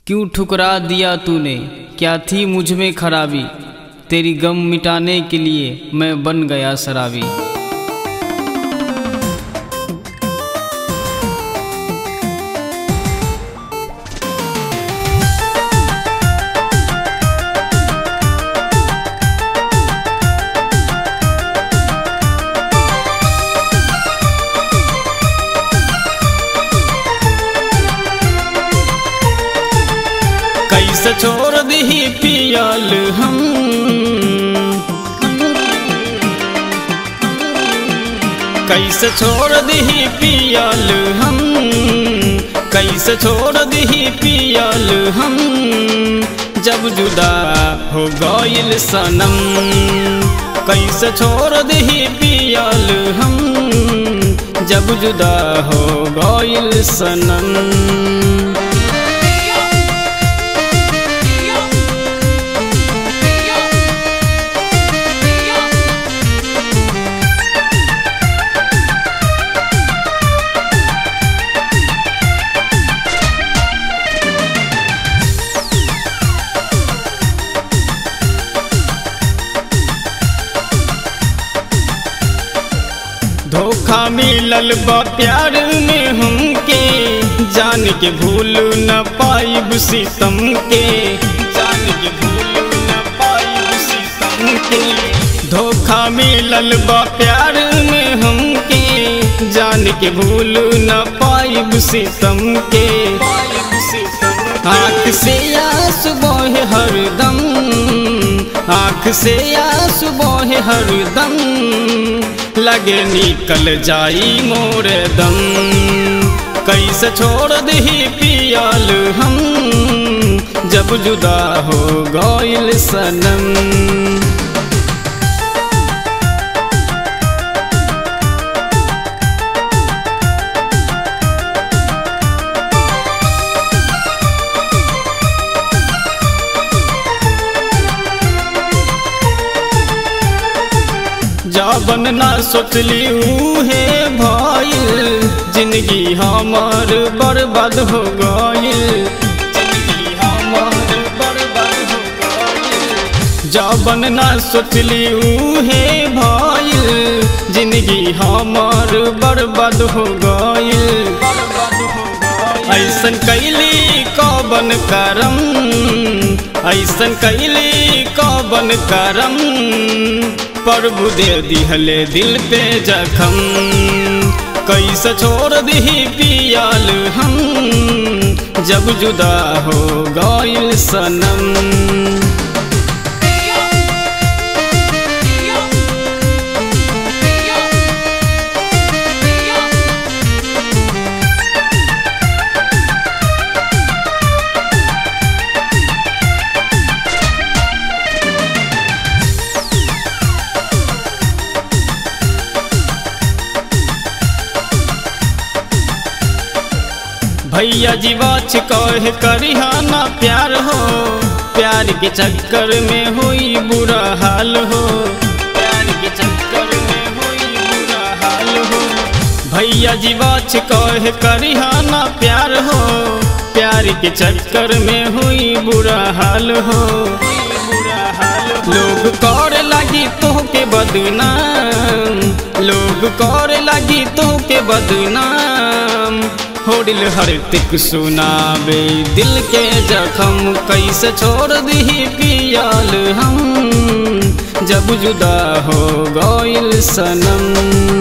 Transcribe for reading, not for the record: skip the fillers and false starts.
क्यों ठुकरा दिया तूने, क्या थी मुझ में खराबी। तेरी गम मिटाने के लिए मैं बन गया शराबी। कैसे छोड़ दी पियाल हम, कैसे छोड़ दी पियाल हम, कैसे छोड़ दी पियाल हम, जब जुदा हो गइल सनम। कैसे छोड़ दी पियाल हम, जब जुदा हो गइल सनम। धोखा मिलल बा प्यार में हमके, जान के भूल न पाइब सितम के, जान के भूल न पाइब सितम के। धोखा मिलल बा प्यार में हमके, जान के भूल न पाइब सितम के। आँख से आंसू बहे हरदम, आँख से आंसू बहे हरदम, लगे निकल जाई मोर दम। कैसे छोड़ दी पियाल हम, जब जुदा हो गइल सनम। जाबन ना सोचली उहे भइल, जिंदगी हमार बर्बाद हो गइल, जिंदगी हमार बर्बाद हो गइल। जाबन ना सोचली उहे भइल, जिंदगी हमार बर्बाद हो गइल। ऐसन कैली कौन करम, ऐसन कैली कौन करम, प्रभु दे दिहले दिल पे जखम। कैसे छोड़ दी पियाल हम, जब जुदा हो गइल सनम। भैया जी बात कहे करिहाना प्यार हो, प्यार के चक्कर में हुई बुरा हाल हो, प्यार के चक्कर में हुई बुरा हाल हो। भैया जी बात कहे करिहाना प्यार हो, प्यार के चक्कर में हुई बुरा हाल हो। लोग करे लगी तो के बदनाम, लोग करे लगी तो के बदनाम, होडिल हर तिक सुनाबे दिल के जखम। कैसे छोड़ दी पियाल हम, जब जुदा हो गइल सनम।